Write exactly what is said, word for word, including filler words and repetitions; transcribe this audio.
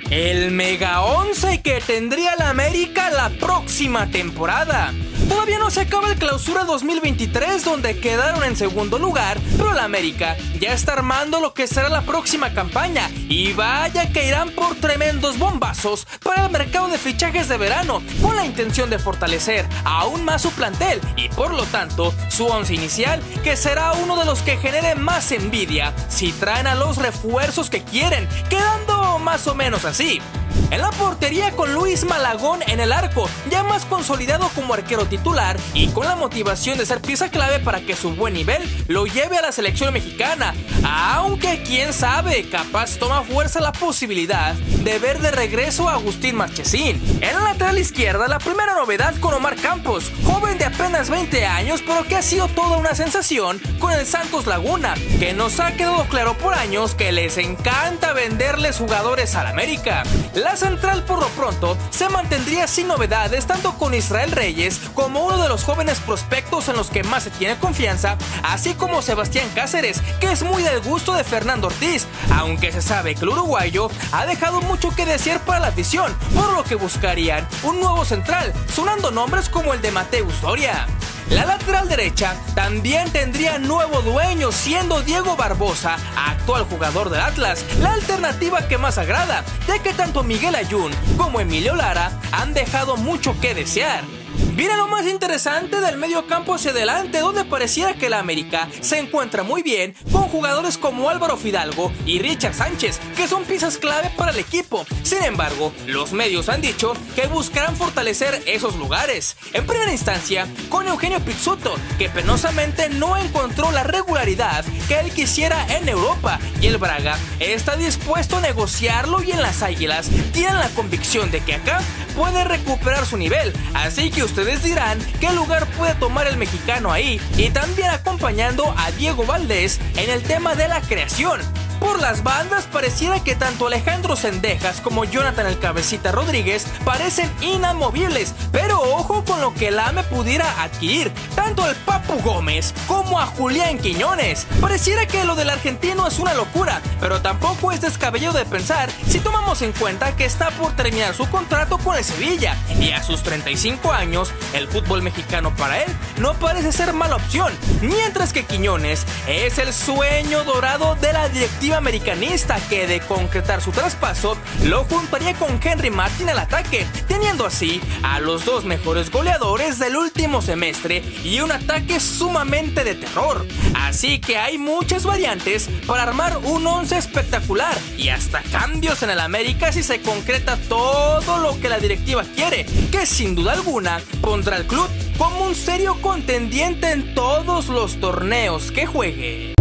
el mega once que tendría la América la próxima temporada. Todavía no se acaba el clausura dos mil veintitrés, donde quedaron en segundo lugar, pero la América ya está armando lo que será la próxima campaña, y vaya que irán por tremendos bombazos para el mercado de fichajes de verano, con la intención de fortalecer aún más su plantel y por lo tanto su once inicial, que será uno de los que genere más envidia si traen a los refuerzos que quieren, quedando más o menos así. En la portería, con Luis Malagón en el arco, ya más consolidado como arquero titular y con la motivación de ser pieza clave para que su buen nivel lo lleve a la selección mexicana, aunque quién sabe, capaz toma fuerza la posibilidad de ver de regreso a Agustín Marchesín. En la lateral izquierda, la primera novedad con Omar Campos, joven de apenas veinte años, pero que ha sido toda una sensación con el Santos Laguna, que nos ha quedado claro por años que les encanta venderles jugadores al América. La central, por lo pronto, se mantendría sin novedades, tanto con Israel Reyes como uno de los jóvenes prospectos en los que más se tiene confianza, así como Sebastián Cáceres, que es muy del gusto de Fernando Ortiz, aunque se sabe que el uruguayo ha dejado mucho que desear para la afición, por lo que buscarían un nuevo central, sonando nombres como el de Mateus Doria. La lateral derecha también tendría nuevo dueño, siendo Diego Barbosa, actual jugador del Atlas, la alternativa que más agrada, ya que tanto Miguel Ayun como Emilio Lara han dejado mucho que desear. Viene lo más interesante del medio campo hacia adelante, donde pareciera que la América se encuentra muy bien con jugadores como Álvaro Fidalgo y Richard Sánchez, que son piezas clave para el equipo. Sin embargo, los medios han dicho que buscarán fortalecer esos lugares. En primera instancia, con Eugenio Pizzuto, que penosamente no encontró la regularidad que él quisiera en Europa, y el Braga está dispuesto a negociarlo, y en las Águilas tienen la convicción de que acá puede recuperar su nivel, así que ustedes dirán qué lugar puede tomar el mexicano ahí, y también acompañando a Diego Valdés en el tema de la creación. Por las bandas pareciera que tanto Alejandro Cendejas como Jonathan el Cabecita Rodríguez parecen inamovibles, pero ojo con lo que el A M E pudiera adquirir, tanto al Papu Gómez como a Julián Quiñones. Pareciera que lo del argentino es una locura, pero tampoco es descabellado de pensar si tomamos en cuenta que está por terminar su contrato con el Sevilla, y a sus treinta y cinco años, el fútbol mexicano para él no parece ser mala opción, mientras que Quiñones es el sueño dorado de la directiva americanista, que de concretar su traspaso lo juntaría con Henry Martin al ataque, teniendo así a los dos mejores goleadores del último semestre y un ataque sumamente de terror. Así que hay muchas variantes para armar un once espectacular, y hasta cambios en el América si se concreta todo lo que la directiva quiere, que sin duda alguna pondrá al club como un serio contendiente en todos los torneos que juegue.